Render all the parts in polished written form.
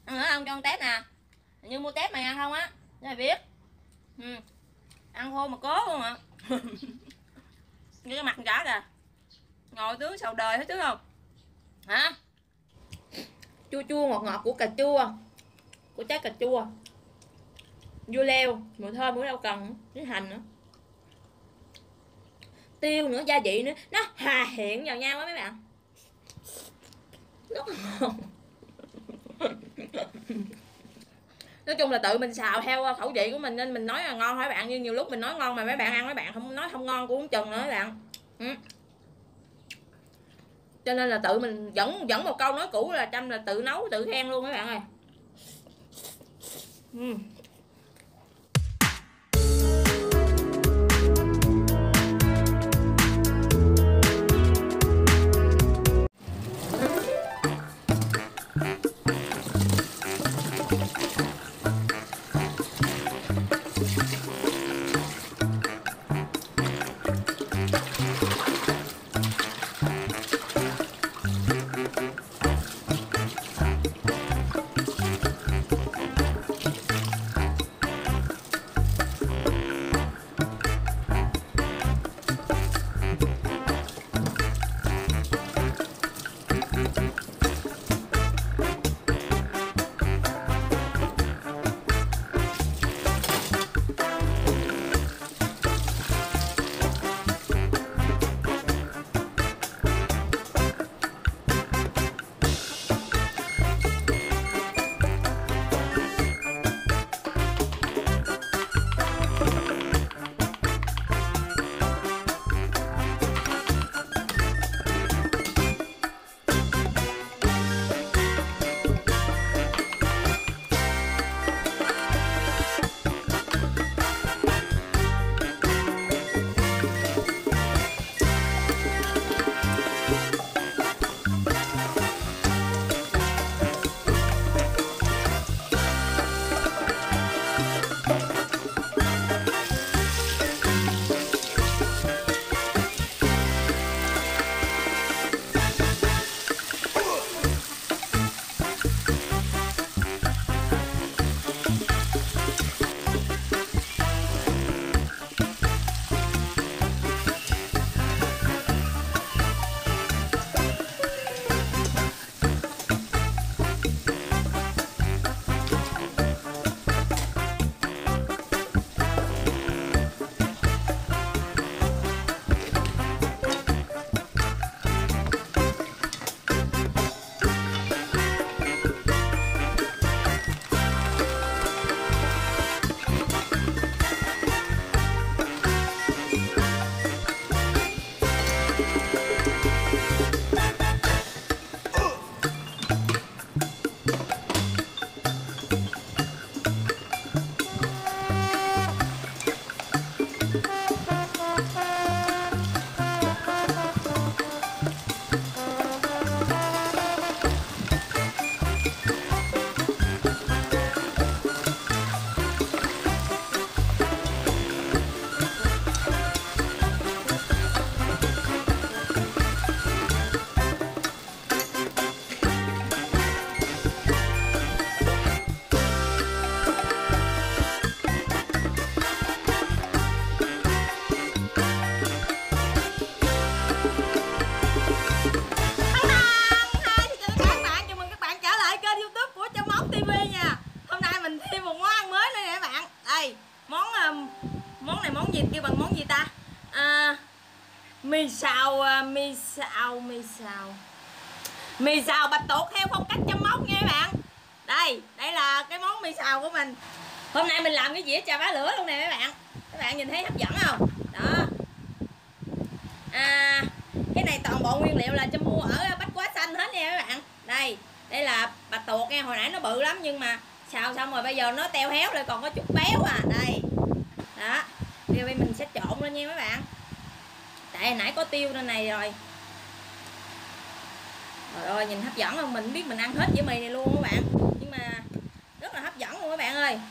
Ăn nữa không? Cho ăn tép nè. Như mua tép mày ăn không á? Để mày biết. Ăn khô mà cố luôn ạ. Như cái mặt cả kìa. Ngồi tướng sầu đời hết tướng không? Hả? Chua chua ngọt ngọt của cà chua, của trái cà chua, dưa leo, mùi thơm của rau cần với hành nữa, tiêu nữa, gia vị nữa, nó hòa hiện vào nhau á mấy bạn. Rất ngon. Nói chung là tự mình xào theo khẩu vị của mình nên mình nói là ngon hả bạn, nhưng nhiều lúc mình nói ngon mà mấy bạn ăn mấy bạn không nói không ngon cũng chừng nữa các bạn. Cho nên là tự mình vẫn một câu nói cũ là Trâm là tự nấu tự khen luôn mấy bạn ơi. Mì xào bạch tuộc theo phong cách Chăm Móc nha các bạn. Đây là cái món mì xào của mình. Hôm nay mình làm cái dĩa chà bá lửa luôn nè các bạn. Các bạn nhìn thấy hấp dẫn không? Đó. Cái này toàn bộ nguyên liệu là Chăm mua ở Bách Hóa Xanh hết nha các bạn. Đây là bạch tuộc nha, hồi nãy nó bự lắm nhưng mà xào xong rồi bây giờ nó teo héo rồi còn có chút béo à. Đây. Đó. Bây giờ mình sẽ trộn lên nha các bạn. Tại hồi nãy có tiêu lên này rồi. Trời ơi nhìn hấp dẫn không? Mình biết mình ăn hết dĩa mì này luôn các bạn. Nhưng mà rất là hấp dẫn luôn các bạn ơi.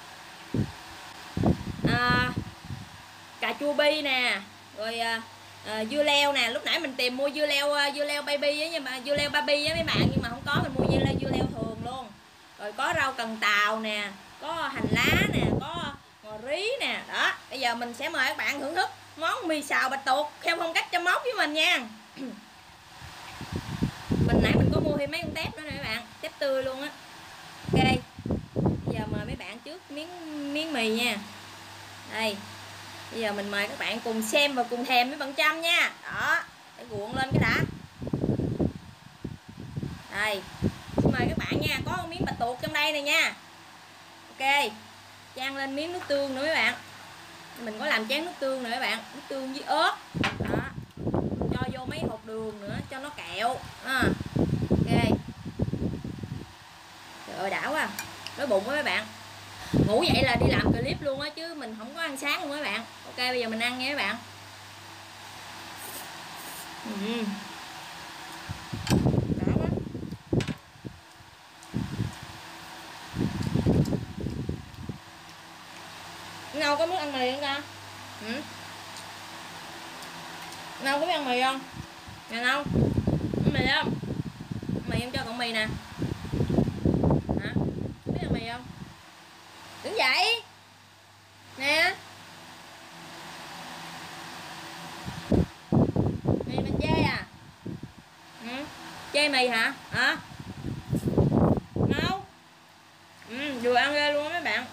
Cà chua bi nè. Rồi dưa leo nè. Lúc nãy mình tìm mua dưa leo baby á, nhưng mà dưa leo baby á mấy bạn, nhưng mà không có, mình mua dưa leo thường luôn. rồi có rau cần tàu nè, có hành lá nè, có ngò rí nè. Đó, bây giờ mình sẽ mời các bạn thưởng thức món mì xào bạch tuộc theo phong cách Chăm Móc với mình nha. Mình nãy mình có mua thêm mấy con tép nữa nè các bạn, tép tươi luôn á. Ok, bây giờ mời mấy bạn trước miếng mì nha. Đây, bây giờ mình mời các bạn cùng xem và cùng thèm với bạn Trâm nha. Đó, để cuộn lên cái đã. Đây, mời các bạn nha, có miếng bạch tuộc trong đây này nha. Ok, chan lên miếng nước tương nữa mấy bạn. Mình có làm chén nước tương nữa các bạn, nước tương với ớt. Đó, cho vô mấy hột đường nữa cho nó kẹo. Ok, trời ơi đã quá, đói bụng quá mấy bạn. Ngủ dậy là đi làm clip luôn á, chứ mình không có ăn sáng luôn mấy bạn. Ok, bây giờ mình ăn nha mấy bạn. Đã quá. Nào có muốn ăn mì không ta? Nào có biết ăn mì không? Nè đâu? Ăn mì không? Mì em cho cọng mì nè. Hả? Biết ăn mì không? Đứng dậy. Nè. Mì mình chê à? Chê mì hả? Hả? Đâu? Vừa ăn ghê luôn á mấy bạn.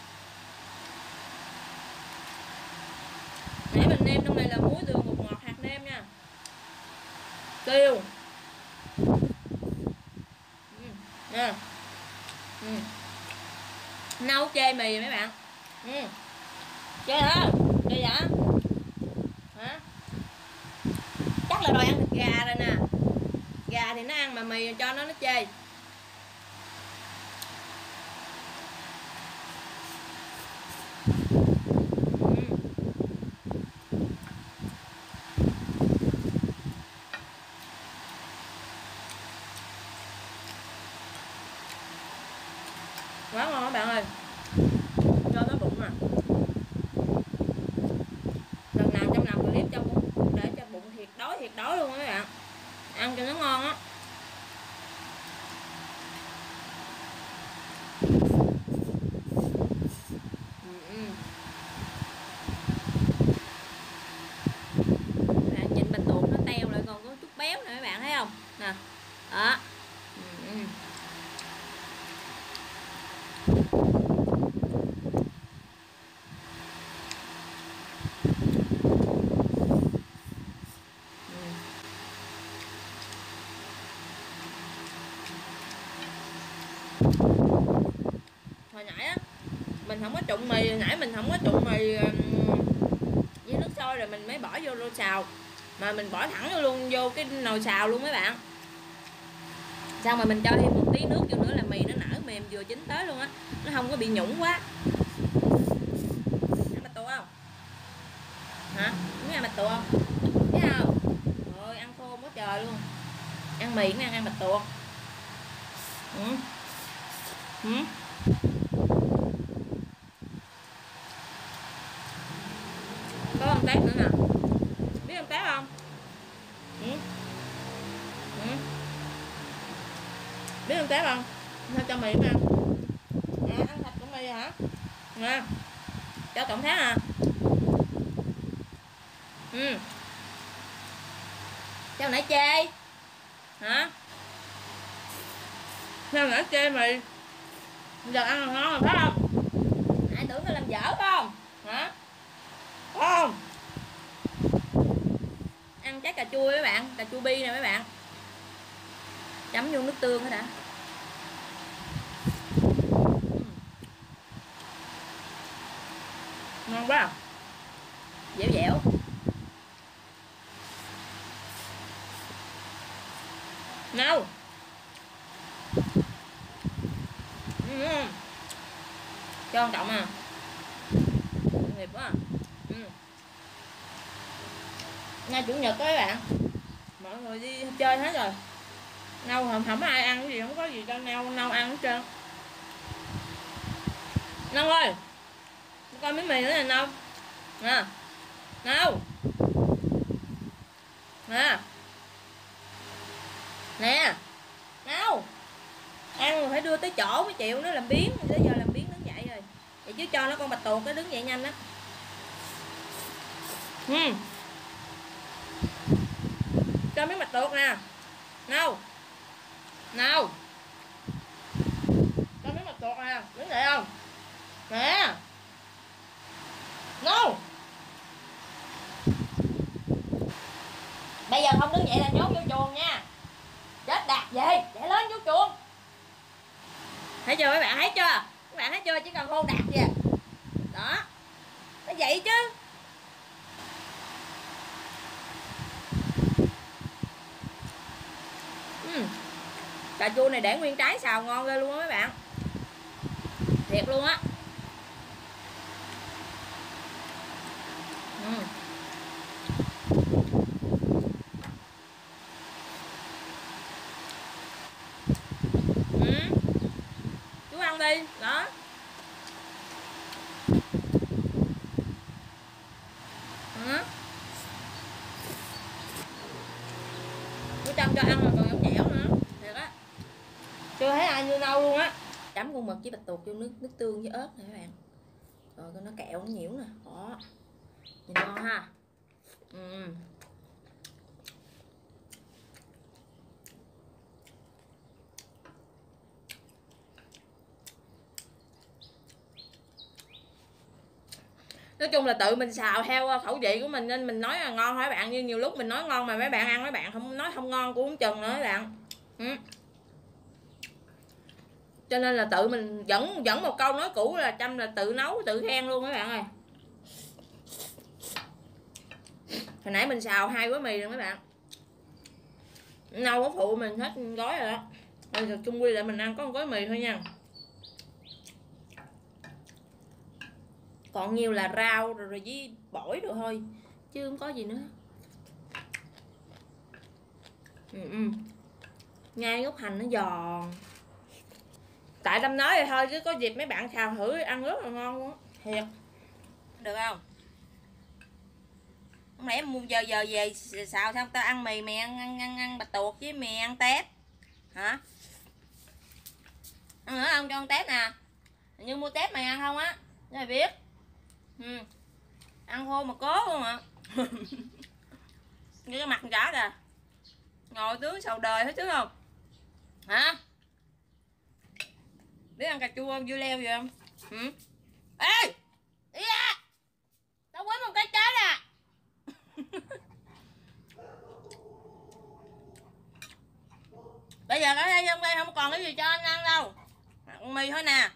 Nãy mình nêm trong này là muối, đường, bột ngọt, hạt nêm nha. Tiêu. Nè. Nấu chê mì mấy bạn. Chê hả? Chê vậy? Hả? Chắc là đòi ăn thịt gà rồi nè. Gà thì nó ăn mà mì cho nó chê. Quá ngon các bạn ơi, cho nó bụng nè. Lần nào trong làm clip cho bụng, để cho bụng thiệt đói luôn các bạn, ăn cho nó ngon á. Bạn nhìn bạch tuộc nó teo lại còn có chút béo nè các bạn thấy không nè. Đó. Hồi nãy á mình không có trụng mì, hồi nãy mình không có trụng mì với nước sôi rồi mình mới bỏ vô nồi xào, mà mình bỏ thẳng luôn vô cái nồi xào luôn mấy bạn. Xong rồi mình cho thêm một tí nước vô nữa là mì nó nở mềm vừa chín tới luôn á, nó không có bị nhũng quá. Ăn bạch tuộc không? Hả? Muốn ăn bạch tuộc không? Thấy không? Rồi ăn khô quá trời luôn. Ăn mì cũng ăn bạch tuộc. Có con tép nữa nè. Biết con tép không? Biết con tép không? Sao cho mì ăn? Ăn thịt của mì hả? Nè. Cho tổng tháng à? Sao nãy chê? Hả? Sao nãy chê mì? Giờ ăn ngon rồi phải không? Ai tưởng nó làm dở phải không? Hả? Phải không? Ăn trái cà chua mấy bạn, cà chua bi nè mấy bạn. Chấm vô nước tương đó đã. Ngon quá. Dẻo dẻo. Nào. Cho con trọng à. Nghiệp quá. Ngày chủ nhật đó các bạn, mọi người đi chơi hết rồi, nâu không ai ăn cái gì, không có gì cho nâu ăn hết trơn. Nâu ơi, coi miếng mì nữa nè Nâu nè. Nâu nè. Nè Nâu ăn rồi phải đưa tới chỗ mới chịu, nó làm biếng, tới giờ làm biếng đứng dậy rồi. Vậy chứ cho nó con bạch tuộc nó đứng dậy nhanh á. Cho miếng bạch tuộc nè. Nào. Nào. Cho miếng bạch tuộc nè, đứng dậy không? Nè. No. Bây giờ không đứng dậy là nhốt vô chuồng nha. Chết Đạt về, chạy lên vô chuồng. Thấy chưa mấy bạn, thấy chưa? Các bạn thấy chưa, chỉ cần hôn Đạt kìa. Đó. Nó vậy chứ. Cà chua này để nguyên trái xào ngon ghê luôn á mấy bạn. Thiệt luôn á. Chú ăn đi. Đó. Chú Trâm cho ăn mà còn giống dẻo nữa. Thiệt á. Chưa thấy ai như nâu luôn á. Chấm con mực với bạch tuộc vô nước tương với ớt nè các bạn. Rồi coi nó kẹo nó nhiễu nè. Đó. Nhìn ngon ha. Nói chung là tự mình xào theo khẩu vị của mình nên mình nói là ngon thôi các bạn, nhưng nhiều lúc mình nói ngon mà mấy bạn ăn mấy bạn không nói không ngon cũng không chừng nữa các bạn. Cho nên là tự mình vẫn một câu nói cũ là Trâm là tự nấu tự khen luôn mấy bạn ơi. Hồi nãy mình xào 2 gói mì rồi mấy bạn, nâu có phụ mình hết gói rồi đó. Bây giờ chung quy lại mình ăn có 1 gói mì thôi nha, còn nhiều là rau rồi với bổi rồi thôi chứ không có gì nữa. Ngay gốc hành nó giòn. Tại Trâm nói rồi thôi chứ có dịp mấy bạn xào thử ăn rất là ngon luôn á, thiệt. Được không? Hôm nãy giờ về xào xong tao ăn mì, mày ăn bạch tuộc với mày ăn tép hả? Ăn nữa không? Cho ăn tép nè, nhưng mua tép mày ăn không á, mày biết. Ăn khô mà cố luôn ạ. Như cái mặt chả kìa, ngồi tướng sầu đời hết chứ không hả? Biết ăn cà chua không, dưa leo gì không? Ê đi ra, tao quýnh một cái chết à. Bây giờ ở đây trong đây không còn cái gì cho anh ăn đâu, ăn mì thôi nè.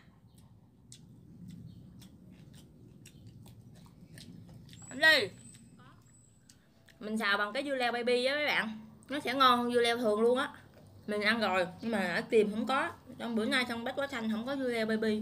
Ăn đi. Mình xào bằng cái dưa leo baby á mấy bạn, nó sẽ ngon hơn dưa leo thường luôn á. Mình ăn rồi nhưng mà ở tiệm không có, trong bữa nay trong bách hóa xanh không có dưa leo baby.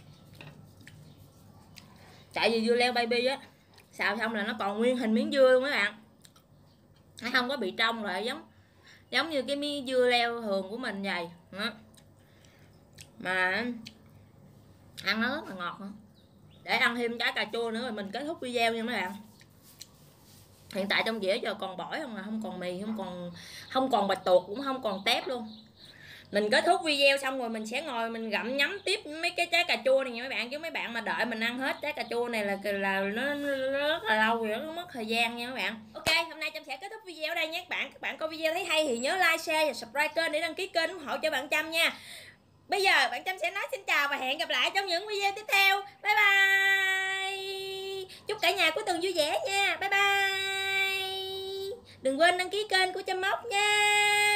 Tại vì dưa leo baby á xào xong là nó còn nguyên hình miếng dưa luôn mấy bạn, nó không có bị trong rồi, giống như cái miếng dưa leo thường của mình vậy đó. Mà ăn nó rất là ngọt nữa. Để ăn thêm trái cà chua nữa rồi mình kết thúc video nha mấy bạn. Hiện tại trong dĩa giờ còn bổi không, là không còn mì, không còn bạch tuộc, cũng không còn tép luôn. Mình kết thúc video xong rồi mình sẽ ngồi mình gặm nhấm tiếp mấy cái trái cà chua này nha mấy bạn, chứ mấy bạn mà đợi mình ăn hết trái cà chua này là nó rất là lâu rồi, nó mất thời gian nha mấy bạn. Ok, hôm nay Trâm sẽ kết thúc video ở đây nhé các bạn coi video thấy hay thì nhớ like, share và subscribe kênh để đăng ký kênh ủng hộ cho bạn Trâm nha. Bây giờ bạn Trâm sẽ nói xin chào và hẹn gặp lại trong những video tiếp theo. Bye bye. Chúc cả nhà cuối tuần vui vẻ nha. Bye bye. Đừng quên đăng ký kênh của Trâm Mốc nha.